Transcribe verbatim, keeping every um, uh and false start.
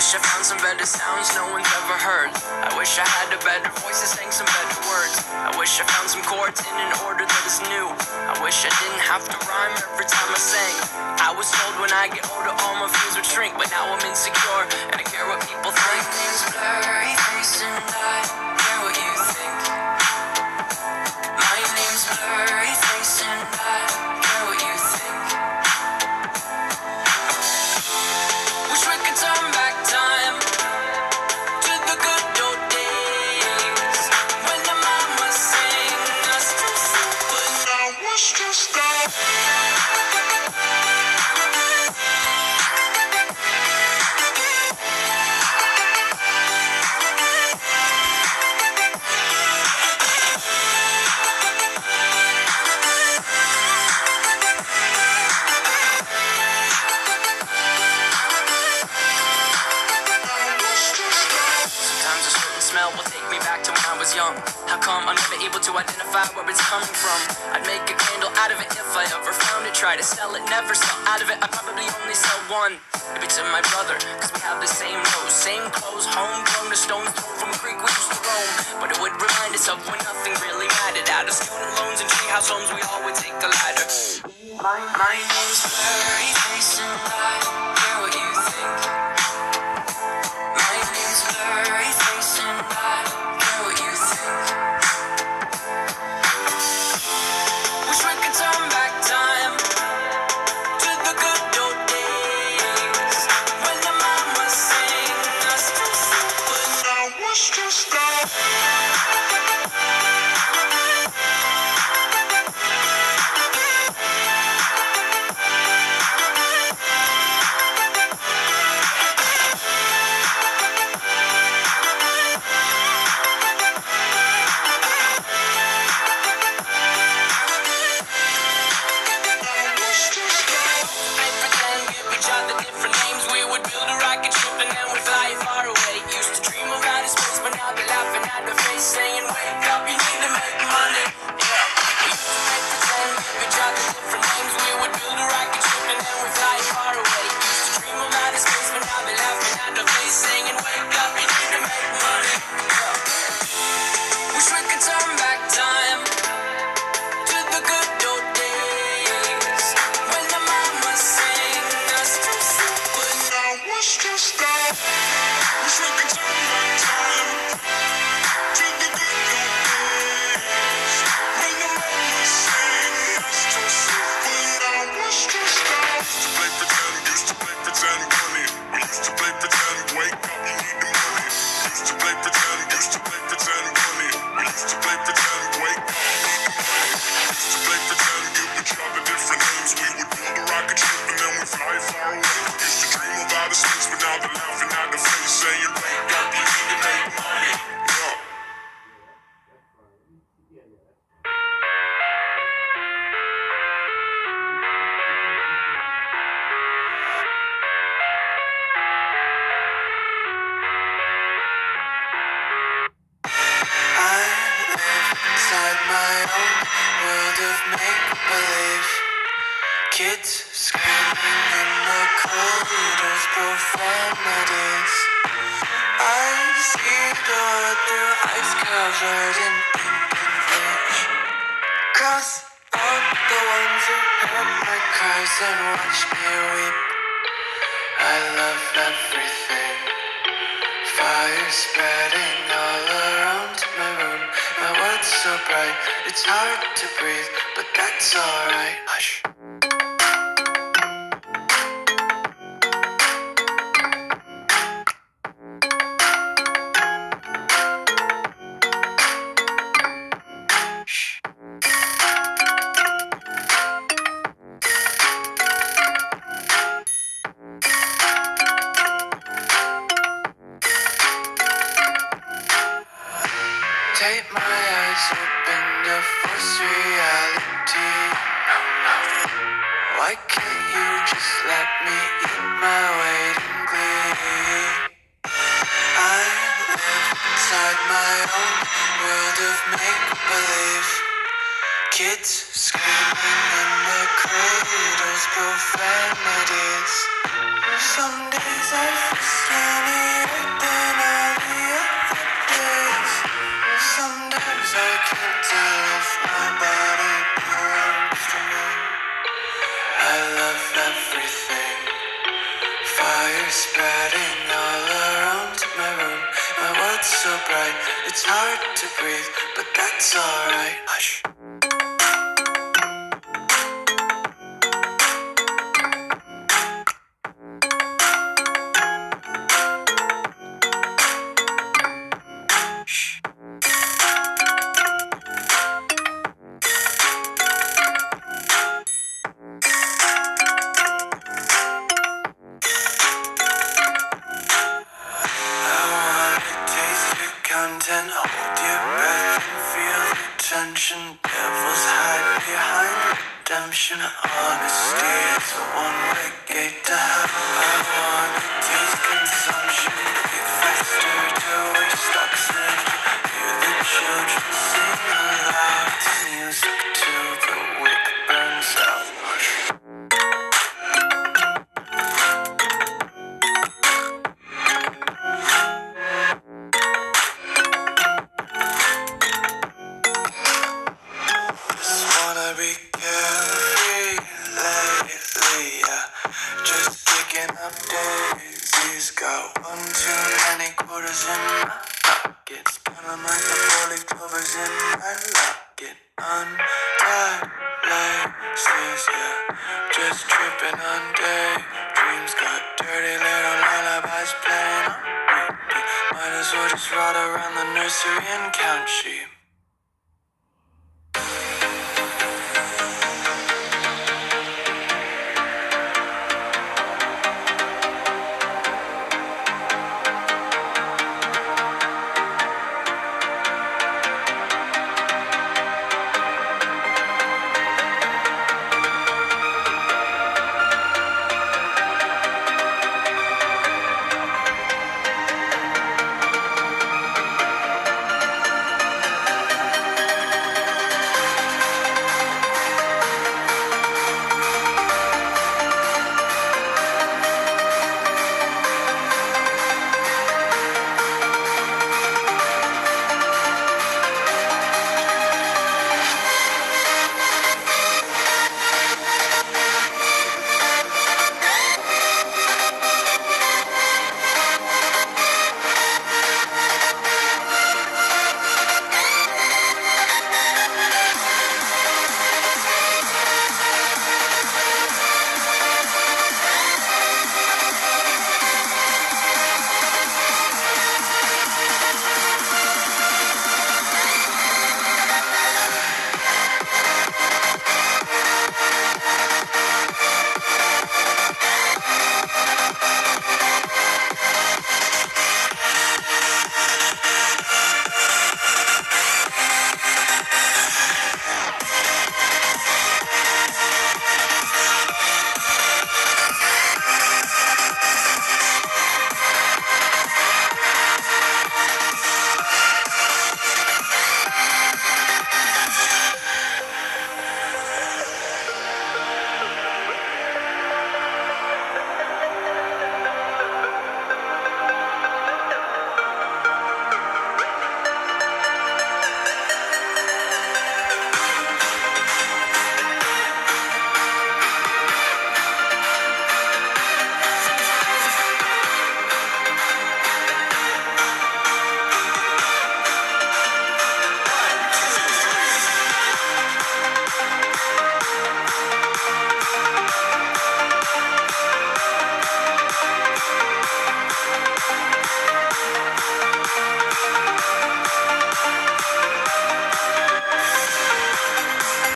wish I found some better sounds no one's ever heard. I wish I had a better voice and sang some better words. I wish I found some chords in an order that is new. I wish I didn't have to rhyme every time I sang. I was told when I get older all my fears would shrink, but now I'm insecure and I care what people think. My name's Blurry Face and I care what you think. My name's Blurry Face and I care what you think. Wish we could turn back time to the good old days when the mama sang us to sleep, but now wish to stop. Young. How come I'm never able to identify where it's coming from? I'd make a candle out of it if I ever found it. Try to sell it, never sell out of it. I probably only sell one. Maybe to my brother, cause we have the same nose, same clothes, homegrown, a stone's throw from a creek we used to roam. But it would remind us of when nothing really mattered. Out of student loans and treehouse homes, we all would take a ladder. My, my name's Blurry Face and I care what you think. My name's Blurry Face and I care what you think. Wish we could turn back time to the good old days when the mama sang us to sleep, but now wish to stop. Kids screaming in the corridors, profanities. I see the world through ice covered in pink and rich. Cross out the ones who heard my cries and watched me weep. I love everything. Fire spreading all around my room. My world's so bright, it's hard to breathe, but that's alright. Hush. Take my eyes open to force reality. No, no. Why can't you just let me eat my weight in glee? I live inside my own world of make-believe. Kids screaming in the corridors, profanities. Some days I feel skinny. fire spreading all around my room. My world's so bright, it's hard to breathe, but that's alright. Hush. Content, hold your breath and feel the tension. Devils hide behind redemption. Honesty is a one-way gate to hell. I wanna taste consumption. Get faster to waste oxygen. Hear the children sing aloud. It's music till the wick burns out. Be carefree lately, yeah. Just picking up daisies. Got one too many quarters in my pocket. Spinning like the four-leaf clovers in my locket. Untied laces, yeah. Just tripping on daydreams. Got dirty little lullabies playing on repeat. Might as well just ride around the nursery and count sheep.